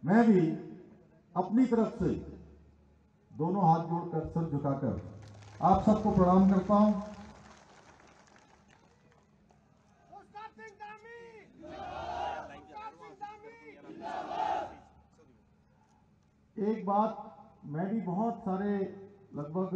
मैं भी अपनी तरफ से दोनों हाथ जोड़कर सर झुकाकर आप सबको प्रणाम करता हूं। एक बात, मैं भी बहुत सारे लगभग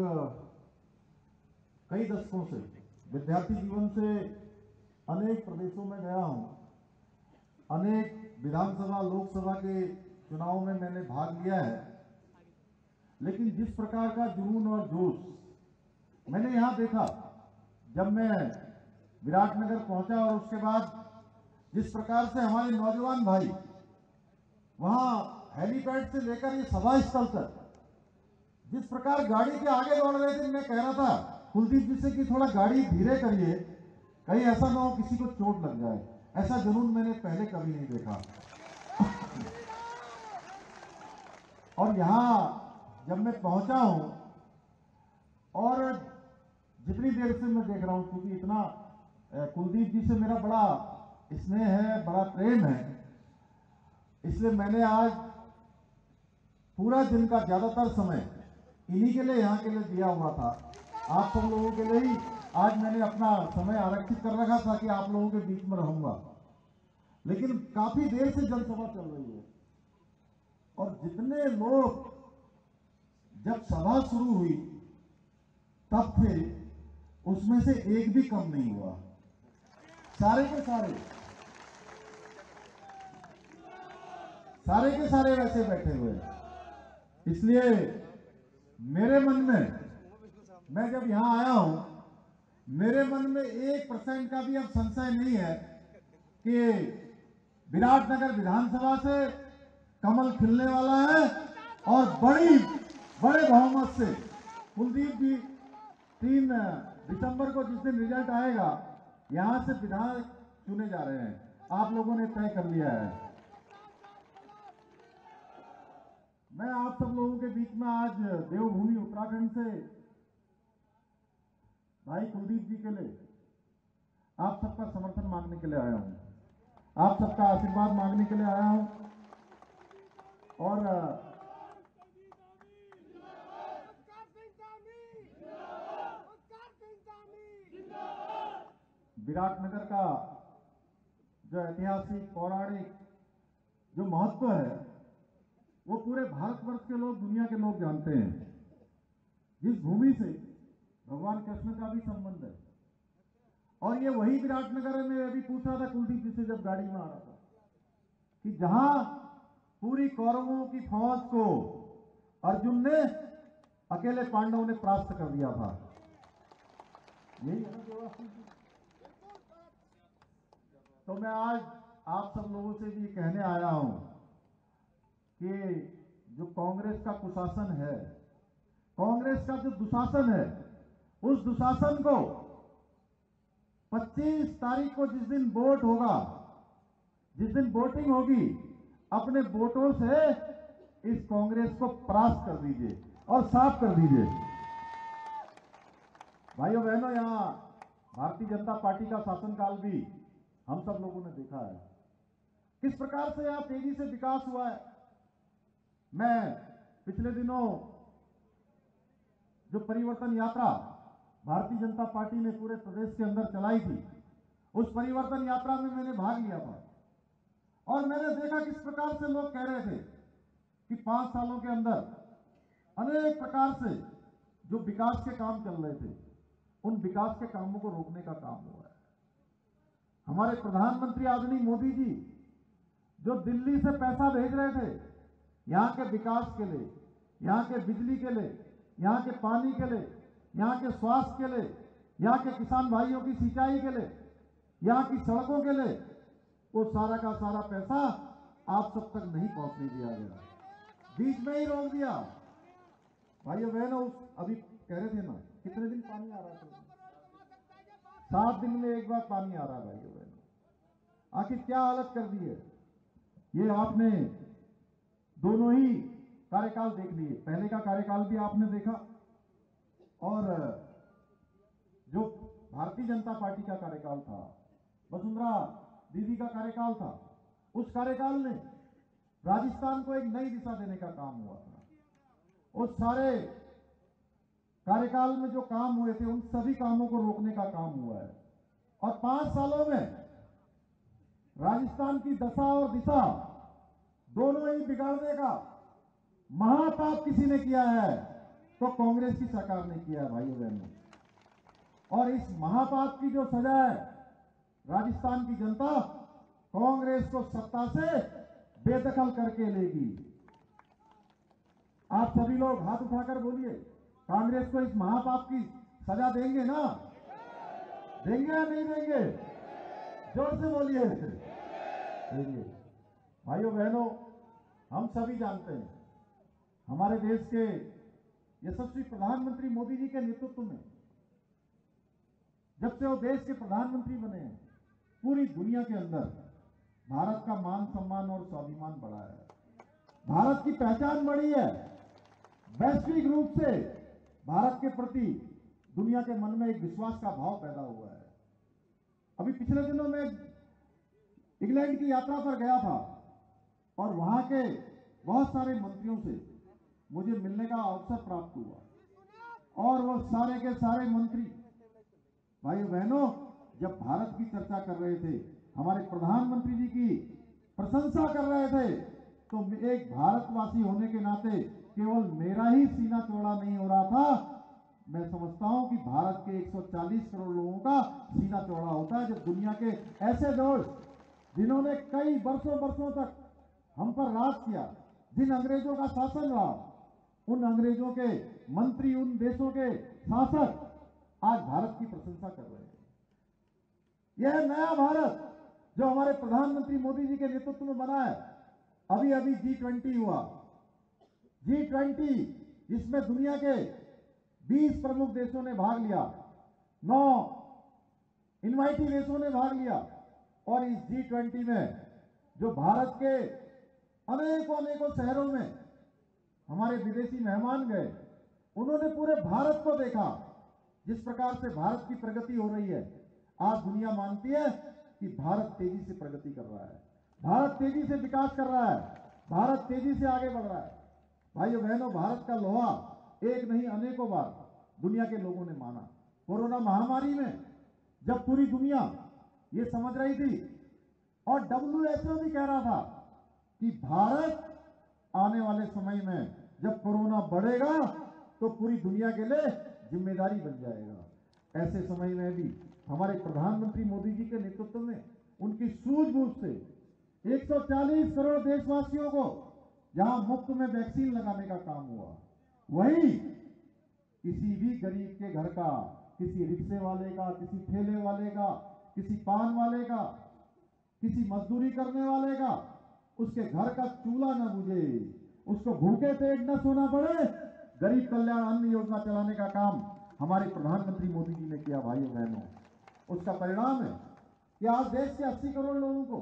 कई दशकों से विद्यार्थी जीवन से अनेक प्रदेशों में गया हूं। अनेक विधानसभा लोकसभा के चुनाव में मैंने भाग लिया है, लेकिन जिस प्रकार का जुनून और जोश मैंने यहां देखा जब मैं विराटनगर पहुंचा, और उसके बाद जिस प्रकार से हमारे नौजवान भाई वहां हेलीपैड से लेकर ये सभा स्थल तक जिस प्रकार गाड़ी के आगे दौड़ रहे थे, मैं कह रहा था कुलदीप जी से कि थोड़ा गाड़ी धीरे करिए, कहीं ऐसा ना हो किसी को चोट लग जाए। ऐसा जुनून मैंने पहले कभी नहीं देखा। और यहां जब मैं पहुंचा हूं और जितनी देर से मैं देख रहा हूं, क्योंकि इतना कुलदीप जी से मेरा बड़ा स्नेह है, बड़ा प्रेम है, इसलिए मैंने आज पूरा दिन का ज्यादातर समय इन्हीं के लिए यहाँ के लिए दिया हुआ था। आप सब लोगों के लिए ही आज मैंने अपना समय आरक्षित कर रखा था कि आप लोगों के बीच में रहूंगा। लेकिन काफी देर से जनसभा चल रही है और जितने लोग जब सभा शुरू हुई तब थे, उसमें से एक भी कम नहीं हुआ। सारे के सारे वैसे बैठे हुए हैं। इसलिए मेरे मन में, मैं जब यहां आया हूं, मेरे मन में 1% का भी अब संशय नहीं है कि विराटनगर विधानसभा से कमल खिलने वाला है और बड़े बहुमत से कुलदीप जी 3 दिसंबर को जिस दिन रिजल्ट आएगा, यहां से विधायक चुने जा रहे हैं। आप लोगों ने तय कर लिया है। मैं आप सब लोगों के बीच में आज देवभूमि उत्तराखंड से भाई कुलदीप जी के लिए आप सबका समर्थन मांगने के लिए आया हूं, आप सबका आशीर्वाद मांगने के लिए आया हूं। और विराटनगर का जो ऐतिहासिक पौराणिक जो महत्व है, वो पूरे भारतवर्ष के लोग, दुनिया के लोग जानते हैं। जिस भूमि से भगवान कृष्ण का भी संबंध है, और ये वही विराटनगर है। मैं अभी पूछ रहा था कुलदीप जी से जब गाड़ी में आ रहा था कि जहां पूरी कौरवों की फौज को अर्जुन ने अकेले पांडवों ने परास्त कर दिया था। यही है ना देवासी जी। तो मैं आज आप सब लोगों से भी कहने आया हूं कि जो कांग्रेस का कुशासन है, कांग्रेस का जो दुशासन है, उस दुशासन को 25 तारीख को जिस दिन वोट होगा, जिस दिन वोटिंग होगी, अपने वोटों से इस कांग्रेस को परास्त कर दीजिए और साफ कर दीजिए। भाइयों बहनों, यहां भारतीय जनता पार्टी का शासनकाल भी हम सब लोगों ने देखा है किस प्रकार से यहां तेजी से विकास हुआ है। मैं पिछले दिनों जो परिवर्तन यात्रा भारतीय जनता पार्टी ने पूरे प्रदेश के अंदर चलाई थी, उस परिवर्तन यात्रा में मैंने भाग लिया था और मैंने देखा किस प्रकार से लोग कह रहे थे कि 5 सालों के अंदर अनेक प्रकार से जो विकास के काम चल रहे थे, उन विकास के कामों को रोकने का काम हुआ है। हमारे प्रधानमंत्री आदरणीय मोदी जी जो दिल्ली से पैसा भेज रहे थे यहां के विकास के लिए, यहां के बिजली के लिए, यहां के पानी के लिए, यहां के स्वास्थ्य के लिए, यहां के किसान भाइयों की सिंचाई के लिए, यहां की सड़कों के लिए, वो सारा का सारा पैसा आप सब तक नहीं पहुंचने दिया गया, बीच में ही रोक दिया। भाइयों बहनों, अभी कह रहे थे ना कितने दिन पानी आ रहा था, 7 दिन में एक बार पानी आ रहा है। भाइयों बहनों, आखिर क्या हालत कर दी है। ये आपने दोनों ही कार्यकाल देख लिए, पहले का कार्यकाल भी आपने देखा और जो भारतीय जनता पार्टी का कार्यकाल था, वसुंधरा दीदी का कार्यकाल था, उस कार्यकाल में राजस्थान को एक नई दिशा देने का काम हुआ था। उस सारे कार्यकाल में जो काम हुए थे उन सभी कामों को रोकने का काम हुआ है। और 5 सालों में राजस्थान की दशा और दिशा दोनों ही बिगाड़ने का महापाप किसी ने किया है तो कांग्रेस की सरकार ने किया है भाइयों बहनों। और इस महापाप की जो सजा है राजस्थान की जनता कांग्रेस को सत्ता से बेदखल करके लेगी। आप सभी लोग हाथ उठाकर बोलिए, कांग्रेस को इस महापाप की सजा देंगे ना? देंगे या नहीं देंगे? जोर से बोलिए। देंगे। भाइयों बहनों, हम सभी जानते हैं हमारे देश के यशस्वी प्रधानमंत्री मोदी जी के नेतृत्व में जब से वो देश के प्रधानमंत्री बने हैं पूरी दुनिया के अंदर भारत का मान सम्मान और स्वाभिमान बढ़ा है। भारत की पहचान बढ़ी है। वैश्विक रूप से भारत के प्रति दुनिया के मन में एक विश्वास का भाव पैदा हुआ है। अभी पिछले दिनों में इंग्लैंड की यात्रा पर गया था और वहां के बहुत सारे मंत्रियों से मुझे मिलने का अवसर प्राप्त हुआ। और वो सारे के सारे मंत्री भाइयों बहनों जब भारत की चर्चा कर रहे थे, हमारे प्रधानमंत्री जी की प्रशंसा कर रहे थे, तो एक भारतवासी होने के नाते केवल मेरा ही सीना चौड़ा नहीं हो रहा था, मैं समझता हूं कि भारत के 140 करोड़ लोगों का सीना चौड़ा होता है जब दुनिया के ऐसे दोस्त जिन्होंने कई वर्षों तक हम पर राज किया, जिन अंग्रेजों का शासन रहा, उन अंग्रेजों के मंत्री, उन देशों के शासक आज भारत की प्रशंसा कर रहे हैं। यह नया भारत जो हमारे प्रधानमंत्री मोदी जी के नेतृत्व में बना है, अभी G20 हुआ। G20 जिसमें दुनिया के 20 प्रमुख देशों ने भाग लिया, 9 इनवाइटी देशों ने भाग लिया। और इस G20 में जो भारत के अनेकों शहरों में हमारे विदेशी मेहमान गए, उन्होंने पूरे भारत को देखा। जिस प्रकार से भारत की प्रगति हो रही है, आज दुनिया मानती है कि भारत तेजी से प्रगति कर रहा है, भारत तेजी से विकास कर रहा है, भारत तेजी से आगे बढ़ रहा है। भाइयों बहनों, भारत का लोहा एक नहीं अनेकों बार दुनिया के लोगों ने माना। कोरोना महामारी में जब पूरी दुनिया ये समझ रही थी और WHO भी कह रहा था कि भारत आने वाले समय में जब कोरोना बढ़ेगा तो पूरी दुनिया के लिए जिम्मेदारी बन जाएगा, ऐसे समय में भी हमारे प्रधानमंत्री मोदी जी के नेतृत्व में उनकी सूझबूझ से 140 करोड़ देशवासियों को जहां मुफ्त में वैक्सीन लगाने का काम हुआ, वही किसी भी गरीब के घर का, किसी रिक्शे वाले का, किसी ठेले वाले का, किसी पान वाले का, किसी मजदूरी करने वाले का, उसके घर का चूल्हा न बुझे, उसको भूखे पेट न सोना पड़े, गरीब कल्याण अन्न योजना चलाने का काम हमारे प्रधानमंत्री मोदी जी ने किया। भाइयों बहनों, उसका परिणाम है कि आज देश के 80 करोड़ लोगों को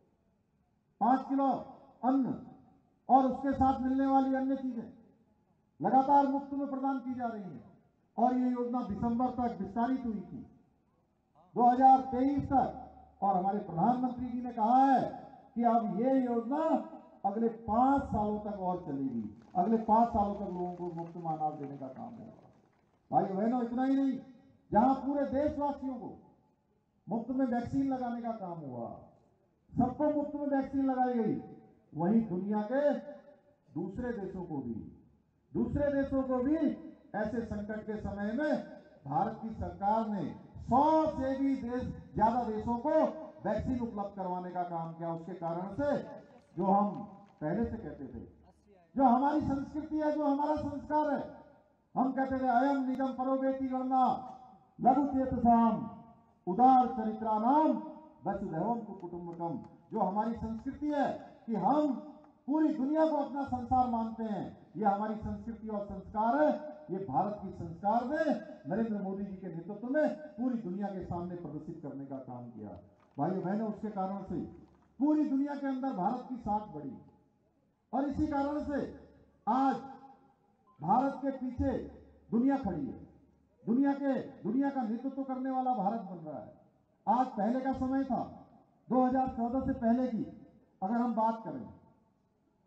5 किलो अन्न और उसके साथ मिलने वाली अन्य चीजें लगातार मुफ्त में प्रदान की जा रही है। और ये योजना दिसंबर तक विस्तारित हुई थी, 2023 तक। और हमारे प्रधानमंत्री जी ने कहा है कि अब ये योजना अगले 5 सालों तक और चलेगी, अगले 5 सालों तक लोगों को मुफ्त में अनाज देने का काम होगा। भाइयों बहनों, इतना ही नहीं, जहां पूरे देशवासियों को मुफ्त में वैक्सीन लगाने का काम हुआ, सबको मुफ्त में वैक्सीन लगाई गई, वहीं दुनिया के दूसरे देशों को भी ऐसे संकट के समय में भारत की सरकार ने 100 से भी ज्यादा देशों को वैक्सीन उपलब्ध करवाने का काम किया। उसके कारण से जो हम पहले से कहते थे, जो हमारी संस्कृति है, जो हमारा संस्कार है, हम कहते थे अयम निगम परोवेति गणना लघु चेतसाम उदार चरित्रानाम वसुधैवम कुटुंबकम। जो हमारी संस्कृति है कि हम पूरी दुनिया को अपना संसार मानते हैं, ये हमारी संस्कृति और संस्कार है। ये भारत की संस्कार ने नरेंद्र मोदी जी के नेतृत्व में पूरी दुनिया के सामने प्रदर्शित करने का काम किया। भाइयों बहनों, उसके कारण से पूरी दुनिया के अंदर भारत की साख बढ़ी और इसी कारण से आज भारत के पीछे दुनिया खड़ी है। दुनिया का नेतृत्व करने वाला भारत बन रहा है। आज पहले का समय था, 2014 से पहले की अगर हम बात करें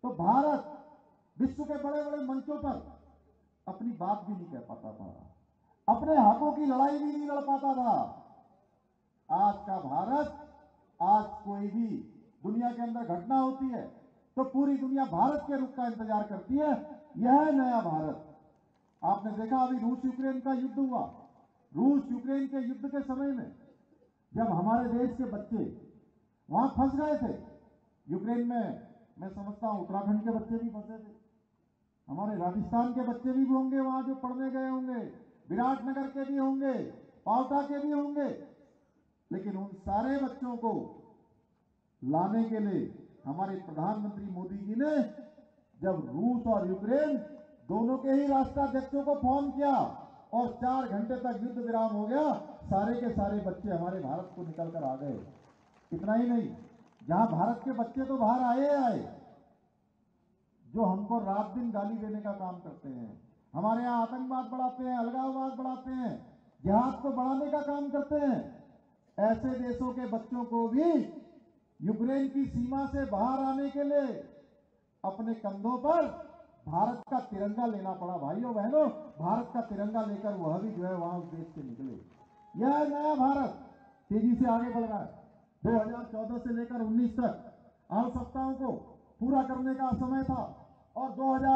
तो भारत विश्व के बड़े बड़े मंचों पर अपनी बात भी नहीं कह पाता था, अपने हकों की लड़ाई भी नहीं लड़ पाता था। आज का भारत, आज कोई भी दुनिया के अंदर घटना होती है तो पूरी दुनिया भारत के रुख का इंतजार करती है। यह है नया भारत। आपने देखा अभी रूस यूक्रेन का युद्ध हुआ। रूस यूक्रेन के युद्ध के समय में जब हमारे देश के बच्चे वहां फंस गए थे, यूक्रेन में, मैं समझता हूं उत्तराखंड के बच्चे भी फंसे थे, हमारे राजस्थान के बच्चे भी होंगे वहां जो पढ़ने गए होंगे, विराटनगर के भी होंगे, पावटा के भी होंगे, लेकिन उन सारे बच्चों को लाने के लिए हमारे प्रधानमंत्री मोदी जी ने जब रूस और यूक्रेन दोनों के ही राष्ट्राध्यक्षों को फोन किया और 4 घंटे तक युद्ध विराम हो गया, सारे के सारे बच्चे हमारे भारत को निकल कर आ गए। इतना ही नहीं, जहां भारत के बच्चे तो बाहर आए, जो हमको रात दिन गाली देने का काम करते हैं, हमारे यहाँ आतंकवाद बढ़ाते हैं, अलगाववाद बढ़ाते हैं, जिहाद को बढ़ाने का काम करते हैं, ऐसे देशों के बच्चों को भी यूक्रेन की सीमा से बाहर आने के लिए अपने कंधों पर भारत का तिरंगा लेना पड़ा। भाइयों बहनों, भारत का तिरंगा लेकर वह भी जो है वहां उस देश से निकले। यह नया भारत तेजी से आगे बढ़ रहा है। 2014 से लेकर 19 तक आवश्यकताओं को पूरा करने का समय था और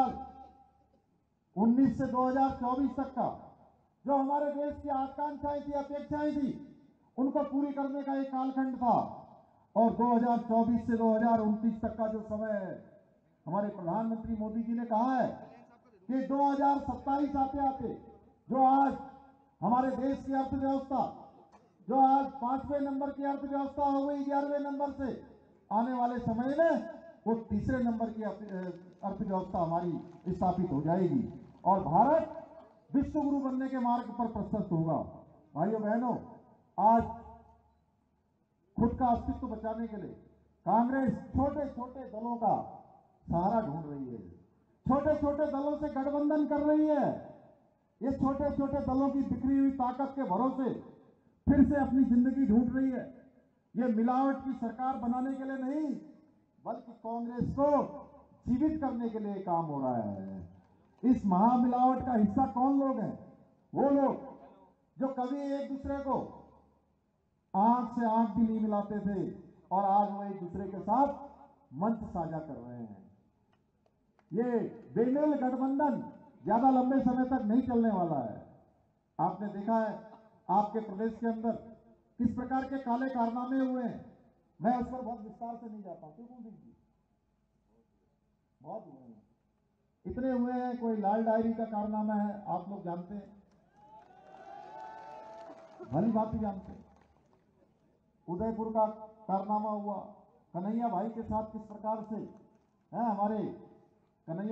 2019 से 2024 तक का जो हमारे देश की आकांक्षाएं थी, अपेक्षाएं थी, उनको पूरी करने का एक कालखंड था। और 2024 से 2029 तक का जो समय है, हमारे प्रधानमंत्री मोदी जी ने कहा है कि 2027 आते आते जो आज हमारे देश की अर्थव्यवस्था, जो आज 5वें नंबर की अर्थव्यवस्था हो गई 11वें नंबर से, आने वाले समय में वो 3रे नंबर की अर्थव्यवस्था हमारी स्थापित हो जाएगी और भारत विश्व गुरु बनने के मार्ग पर प्रशस्त होगा। भाइयों बहनों, आज खुद का अस्तित्व बचाने के लिए कांग्रेस छोटे छोटे दलों का सहारा ढूंढ रही है, छोटे छोटे दलों से गठबंधन कर रही है। ये छोटे छोटे दलों की बिखरी हुई ताकत के भरोसे फिर से अपनी जिंदगी ढूंढ रही है। ये मिलावट की सरकार बनाने के लिए नहीं, बल्कि कांग्रेस को जीवित करने के लिए काम हो रहा है। इस महामिलावट का हिस्सा कौन लोग हैं? वो लोग जो कभी एक दूसरे को आंख से आंख भी नहीं मिलाते थे और आज वो एक दूसरे के साथ मंच साझा कर रहे हैं। ये बेमेल गठबंधन ज्यादा लंबे समय तक नहीं चलने वाला है। आपने देखा है आपके प्रदेश के अंदर किस प्रकार के काले कारनामे हुए हैं। मैं उस पर बहुत विस्तार से नहीं जाता, क्यों कुलदीप जी? बहुत हुए हैं, इतने हुए हैं। कोई लाल डायरी का कारनामा है, आप लोग जानते हैं, भली बात ही जानते हैं। उदयपुर का कारनामा हुआ, कन्हैया भाई के साथ किस प्रकार से है हमारे कन्हैया